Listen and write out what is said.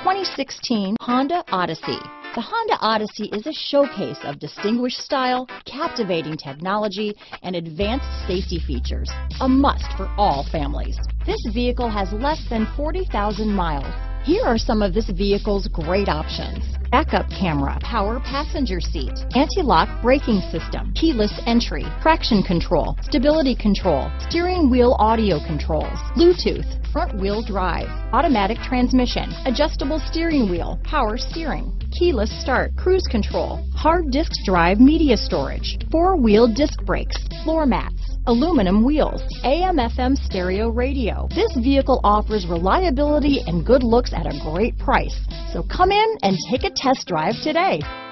2016 Honda Odyssey. The Honda Odyssey is a showcase of distinguished style, captivating technology, and advanced safety features. A must for all families. This vehicle has less than 40,000 miles. Here are some of this vehicle's great options: backup camera, power passenger seat, anti-lock braking system, keyless entry, traction control, stability control, steering wheel audio controls, Bluetooth, front wheel drive, automatic transmission, adjustable steering wheel, power steering, keyless start, cruise control, hard disk drive media storage, four-wheel disc brakes, floor mats, aluminum wheels, AM/FM stereo radio. This vehicle offers reliability and good looks at a great price. So come in and take a test drive today.